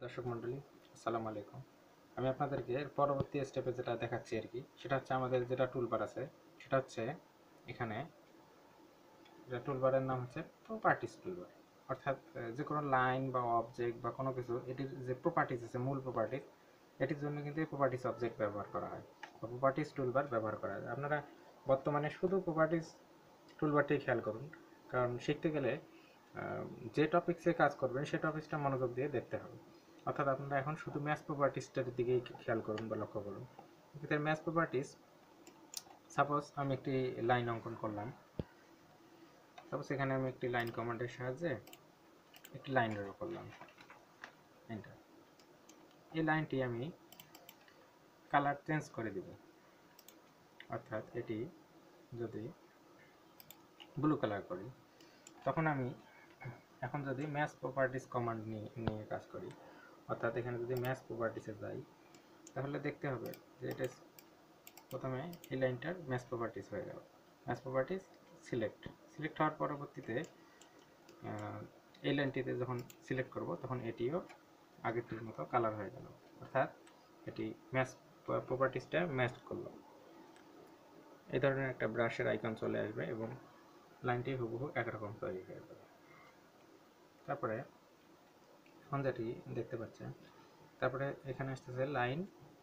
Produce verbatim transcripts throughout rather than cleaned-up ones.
দর্শক মণ্ডলী আসসালামু আলাইকুম। আমি আপনাদেরকে পরবর্তী স্টেপে যেটা দেখাচ্ছি আর কি, সেটা হচ্ছে আমাদের যেটা টুলবার আছে, সেটা হচ্ছে এখানে এটা টুলবারের নাম হচ্ছে প্রপার্টিস টুলবার। অর্থাৎ যে কোনো লাইন বা অবজেক্ট বা কোনো কিছু, এটির যে প্রপার্টিস আছে, মূল প্রপার্টিস, এটির জন্য কিন্তু এই প্রপার্টিস অবজেক্ট ব্যবহার করা হয় বা প্রপার্টিস টুলবার ব্যবহার করা হয়। আপনারা বর্তমানে শুধু প্রপার্টিস টুলবারটাই খেয়াল করুন, কারণ শিখতে গেলে যে টপিক্সে কাজ করবেন সেই টপিক্সটা মনোযোগ দিয়ে দেখতে হবে। অর্থাৎ আপনারা এখন শুধু ম্যাথ প্রপার্টিসটার দিকেই খেয়াল করুন বা লক্ষ্য করুন। এক্ষেত্রে ম্যাথ প্রপার্টিস, সাপোজ আমি একটি লাইন অঙ্কন করলাম। সাপোজ এখানে আমি একটি লাইন কমান্ডের সাহায্যে একটি লাইন ড্র করলাম, এন্টার। এই লাইনটি আমি কালার চেঞ্জ করে দিব, অর্থাৎ এটি যদি ব্লু কালার করি, তখন আমি এখন যদি ম্যাথ প্রপার্টিস কমান্ড নিয়ে নিয়ে কাজ করি, অর্থাৎ এখানে যদি ম্যাথ প্রপার্টিসে যাই, তাহলে দেখতে হবে যে এটা প্রথমে এই লাইনটার ম্যাথ প্রপার্টিস হয়ে গেল। ম্যাথ প্রপার্টিস সিলেক্ট সিলেক্ট হওয়ার পরবর্তীতে এই লাইনটিতে যখন সিলেক্ট করব, তখন এটিও আগেরটির মতো কালার হয়ে গেল, অর্থাৎ এটি ম্যাথ প্রপার্টিসটা ম্যাচ করলো। এই ধরনের একটা ব্রাশের আইকন চলে আসবে এবং লাইনটি হুবহু একরকম তৈরি হয়ে যাবে। তারপরে এখন যেটি দেখতে পাচ্ছেন, তারপরে এখানে আসতেছে লাইন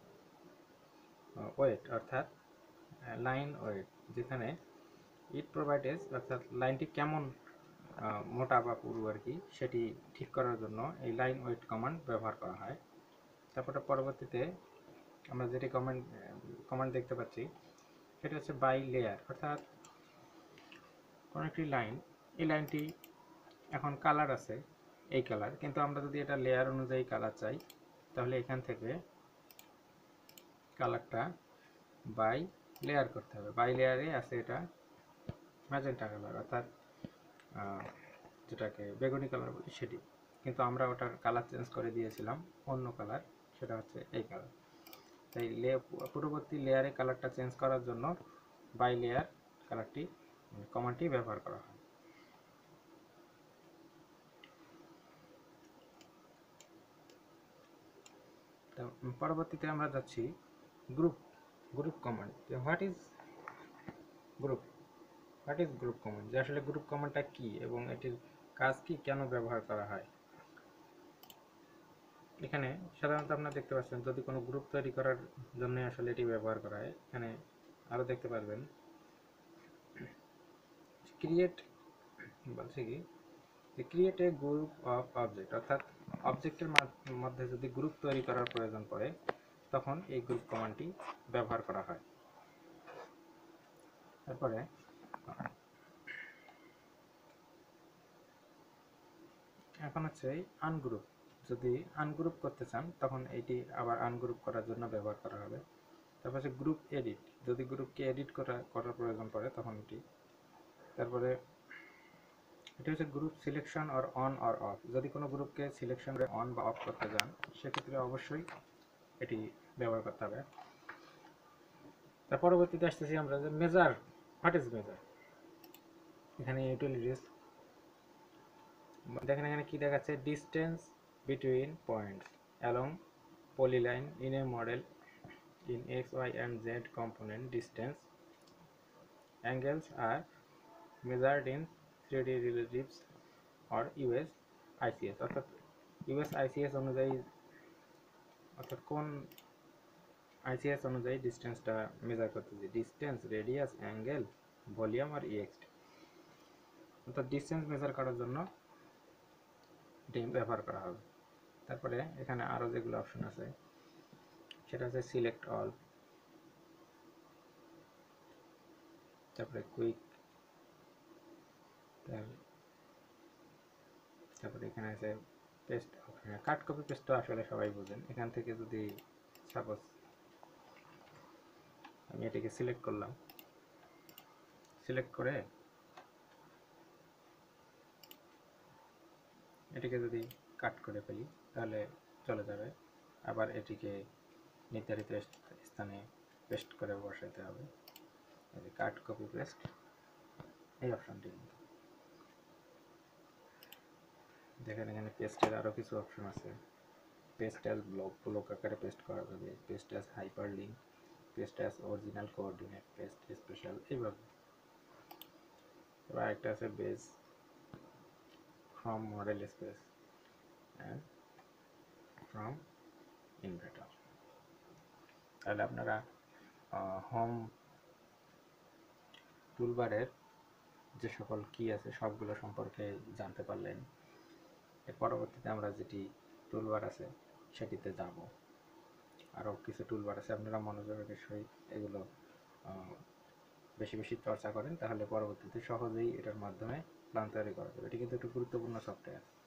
ওয়েট, অর্থাৎ লাইন ওয়েট, যেখানে ইট প্রোভাইডেস, অর্থাৎ লাইনটি কেমন মোটা বা পুরু আর কি, সেটি ঠিক করার জন্য এই লাইন ওয়েট কমান্ড ব্যবহার করা হয়। তারপরে পরবর্তীতে আমরা যেটি কমান্ড কমান্ড দেখতে পাচ্ছি, সেটা হচ্ছে বাই লেয়ার, অর্থাৎ কোনো একটি লাইন, এই লাইনটি এখন কালার আছে এই কালার, কিন্তু আমরা যদি এটা লেয়ার অনুযায়ী কালার চাই, তাহলে এখান থেকে কালারটা বাই লেয়ার করতে হবে। বাই লেয়ারে আছে এটা ম্যাজেন্টা কালার, অর্থাৎ যেটাকে বেগুনি কালার বলি সেটি, কিন্তু আমরা ওটার কালার চেঞ্জ করে দিয়েছিলাম অন্য কালার, সেটা হচ্ছে এই কালার। তাই লে পূর্ববর্তী লেয়ারে কালারটা চেঞ্জ করার জন্য বাই লেয়ার কালারটি কমান্ডটি ব্যবহার করা হয়। তো পরবর্তীতে আমরা যাচ্ছি group group command. What is group what is group command, যে আসলে গ্রুপ কমান্ডটা কি এবং এটির কাজ কি, কেন ব্যবহার করা হয়। এখানে সাধারণত আপনারা দেখতে পাচ্ছেন, যদি কোনো গ্রুপ তৈরি করার জন্য আসলে এটি ব্যবহার করা হয়। এখানে আরও দেখতে পারবেন ক্রিয়েট বলছে কি, যে create a group of object, অর্থাৎ অবজেক্টের মধ্যে যদি গ্রুপ তৈরি করার প্রয়োজন পড়ে, তখন এই গ্রুপ কমান্ডটি ব্যবহার করা হয়। তারপরে এখন হচ্ছে আনগ্রুপ, যদি আনগ্রুপ করতে চান, তখন এটি আবার আনগ্রুপ করার জন্য ব্যবহার করা হবে। তারপর হচ্ছে গ্রুপ এডিট, যদি গ্রুপকে এডিট করা করার প্রয়োজন পড়ে, তখন এটি। তারপরে এটি হচ্ছে group selection or on or off, যদি কোনো গ্রুপকে সিলেকশন করে অন বা অফ করতে যান, সেক্ষেত্রে অবশ্যই এটি ব্যবহার করতে হবে। তার পরবর্তীতে আসতেছি আমরা যে মেজার। হোয়াট ইজ মেজার, এখানে ইউটিলিটিস দেখেন, এখানে কি দেখাচ্ছে, distance between points along polyline in a model in x, y and z component distance angles are measured in three D relatives or U S I C S, অর্থাৎ U S I C S অনুযায়ী, অর্থাৎ কোন I C S অনুযায়ী ডিস্টেন্সটা measure করতেছি, distance, radius, angle, volume আর EXT, অর্থাৎ distance measure করার জন্য এটি ব্যবহার করা হবে। তারপরে এখানে আরও যেগুলো অপশন আছে, সেটা হচ্ছে সিলেক্ট অল, তারপরে কুইক, তারপরে এখানে আছে পেস্ট, কাট কপি পেস্ট তো আসলে সবাই বোঝেন। এখান থেকে যদি সাপোজ আমি এটিকে সিলেক্ট করলাম, সিলেক্ট করে এটিকে যদি কাট করে ফেলি, তাহলে চলে যাবে। আবার এটিকে নির্ধারিত স্থানে পেস্ট করে বসাতে হবে, কাট কপি পেস্ট এই অপশনটি। দেখেন এখানে পেস্টের আরও কিছু অপশন আছে, পেস্ট অ্যাজ ব্লক, ব্লক আকারে পেস্ট করা যাবে, paste as hyperlink, paste as original coordinate, paste special, এইভাবে। এবার একটা আছে base from model space and from inverter. তাহলে আপনারা হোম টুলবারের যে সকল কি আছে সবগুলো সম্পর্কে জানতে পারলেন। এর পরবর্তীতে আমরা যেটি টুলবার আছে সেটিতে যাব। আরও কিছু টুলবার আছে, আপনারা মনোযোগের সহিত এগুলো বেশি বেশি চর্চা করেন, তাহলে পরবর্তীতে সহজেই এটার মাধ্যমে প্ল্যান তৈরি করা যাবে। এটি কিন্তু একটি গুরুত্বপূর্ণ সফটওয়্যার।